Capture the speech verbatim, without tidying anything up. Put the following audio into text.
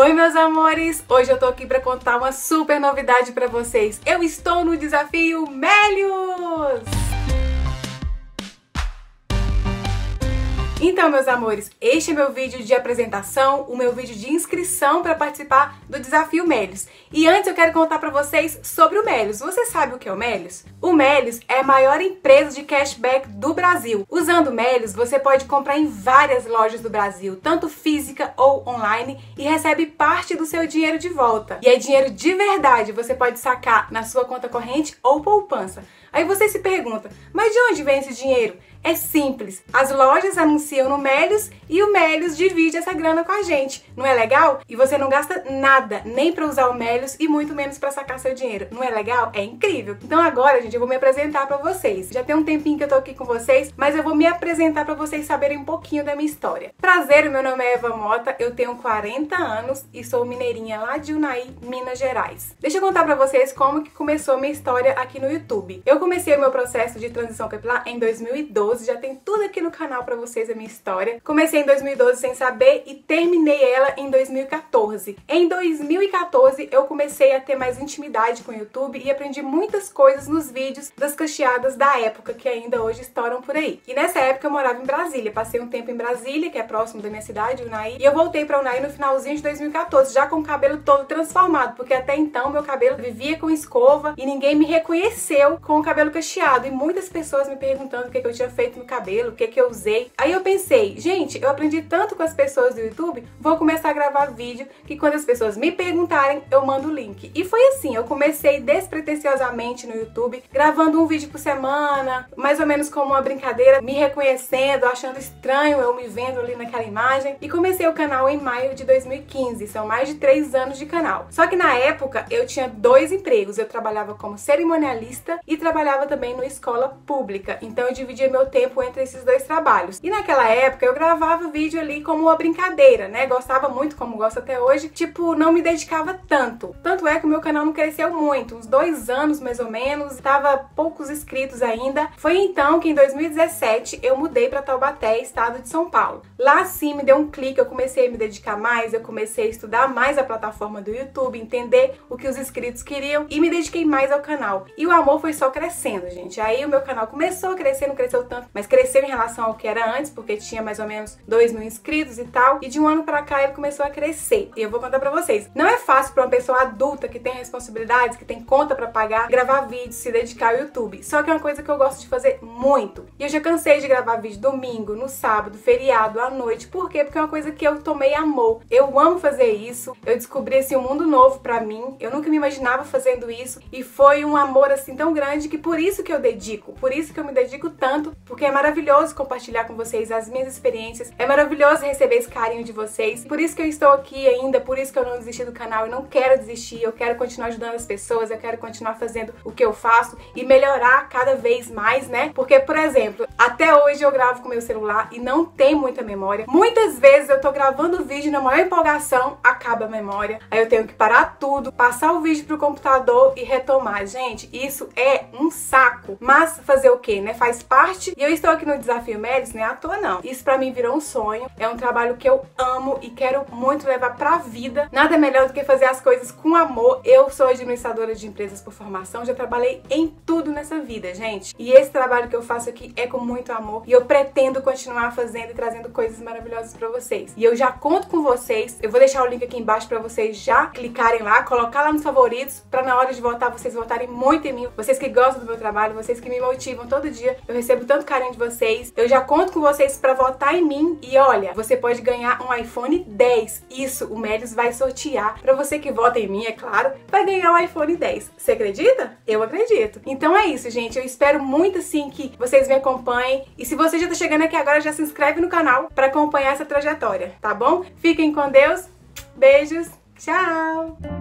Oi meus amores, hoje eu tô aqui pra contar uma super novidade pra vocês. Eu estou no Desafio Melios! Então, meus amores, este é meu vídeo de apresentação, o meu vídeo de inscrição para participar do Desafio Melios. E antes eu quero contar para vocês sobre o Melios. Você sabe o que é o Melios? O Melios é a maior empresa de cashback do Brasil. Usando o Melios, você pode comprar em várias lojas do Brasil, tanto física ou online, e recebe parte do seu dinheiro de volta. E é dinheiro de verdade, você pode sacar na sua conta corrente ou poupança. Aí você se pergunta, mas de onde vem esse dinheiro? É simples, as lojas anunciam no Melios e o Melios divide essa grana com a gente. Não é legal? E você não gasta nada, nem para usar o Melios e muito menos para sacar seu dinheiro. Não é legal? É incrível! Então agora, gente, eu vou me apresentar para vocês. Já tem um tempinho que eu tô aqui com vocês, mas eu vou me apresentar para vocês saberem um pouquinho da minha história. Prazer, meu nome é Eva Mota, eu tenho quarenta anos e sou mineirinha lá de Unai, Minas Gerais. Deixa eu contar para vocês como que começou a minha história aqui no YouTube. Eu comecei o meu processo de transição capilar em dois mil e doze, já tem tudo aqui no canal pra vocês, a minha história. Comecei em dois mil e doze sem saber e terminei ela em dois mil e quatorze. Em dois mil e quatorze eu comecei a ter mais intimidade com o YouTube e aprendi muitas coisas nos vídeos das cacheadas da época, que ainda hoje estouram por aí. E nessa época eu morava em Brasília, passei um tempo em Brasília, que é próximo da minha cidade, Unai, e eu voltei pra Unai no finalzinho de dois mil e quatorze, já com o cabelo todo transformado, porque até então meu cabelo vivia com escova e ninguém me reconheceu com o cabelo cacheado, e muitas pessoas me perguntando o que, que eu tinha feito no cabelo, o que que eu usei. Aí eu pensei, gente, eu aprendi tanto com as pessoas do YouTube, vou começar a gravar vídeo que quando as pessoas me perguntarem, eu mando o link. E foi assim, eu comecei despretensiosamente no YouTube, gravando um vídeo por semana, mais ou menos como uma brincadeira, me reconhecendo, achando estranho eu me vendo ali naquela imagem, e comecei o canal em maio de dois mil e quinze, são mais de três anos de canal. Só que na época eu tinha dois empregos, eu trabalhava como cerimonialista e trabalhava também numa escola pública, então eu dividia meu tempo entre esses dois trabalhos. E naquela época eu gravava vídeo ali como uma brincadeira, né? Gostava muito, como gosto até hoje, tipo, não me dedicava tanto. Tanto é que o meu canal não cresceu muito, uns dois anos mais ou menos, tava poucos inscritos ainda. Foi então que em dois mil e dezessete eu mudei para Taubaté, estado de São Paulo. Lá sim me deu um clique, eu comecei a me dedicar mais, eu comecei a estudar mais a plataforma do YouTube, entender o que os inscritos queriam e me dediquei mais ao canal. E o amor foi só crescendo, gente. Aí o meu canal começou a crescer, não cresceu tanto, mas cresceu em relação ao que era antes, porque tinha mais ou menos dois mil inscritos e tal, e de um ano pra cá ele começou a crescer. E eu vou contar pra vocês, não é fácil pra uma pessoa adulta que tem responsabilidades, que tem conta pra pagar, gravar vídeos, se dedicar ao YouTube. Só que é uma coisa que eu gosto de fazer muito. E eu já cansei de gravar vídeo domingo, no sábado, feriado, à noite. Por quê? Porque é uma coisa que eu tomei amor. Eu amo fazer isso, eu descobri assim um mundo novo pra mim, eu nunca me imaginava fazendo isso, e foi um amor assim tão grande que por isso que eu dedico, por isso que eu me dedico tanto, porque é maravilhoso compartilhar com vocês as minhas experiências, é maravilhoso receber esse carinho de vocês, por isso que eu estou aqui ainda, por isso que eu não desisti do canal, eu não quero desistir, eu quero continuar ajudando as pessoas, eu quero continuar fazendo o que eu faço e melhorar cada vez mais, né? Porque, por exemplo, até hoje eu gravo com meu celular e não tem muita memória, muitas vezes eu tô gravando o vídeo na maior empolgação, acaba a memória, aí eu tenho que parar tudo, passar o vídeo pro computador e retomar. Gente, isso é um saco, mas fazer o que, né? Faz parte. E eu estou aqui no Desafio Melios, não é à toa não. Isso pra mim virou um sonho, é um trabalho que eu amo e quero muito levar pra vida. Nada melhor do que fazer as coisas com amor. Eu sou administradora de empresas por formação, já trabalhei em tudo nessa vida, gente. E esse trabalho que eu faço aqui é com muito amor e eu pretendo continuar fazendo e trazendo coisas maravilhosas pra vocês. E eu já conto com vocês, eu vou deixar o link aqui embaixo pra vocês já clicarem lá, colocar lá nos favoritos, pra na hora de votar vocês votarem muito em mim. Vocês que gostam do meu trabalho, vocês que me motivam todo dia, eu recebo tanto carinho de vocês, eu já conto com vocês pra votar em mim e olha, você pode ganhar um iPhone dez, isso o Melios vai sortear pra você que vota em mim, é claro, vai ganhar um iPhone dez, você acredita? Eu acredito. Então é isso, gente, eu espero muito assim que vocês me acompanhem e se você já tá chegando aqui agora, já se inscreve no canal pra acompanhar essa trajetória, tá bom? Fiquem com Deus, beijos, tchau!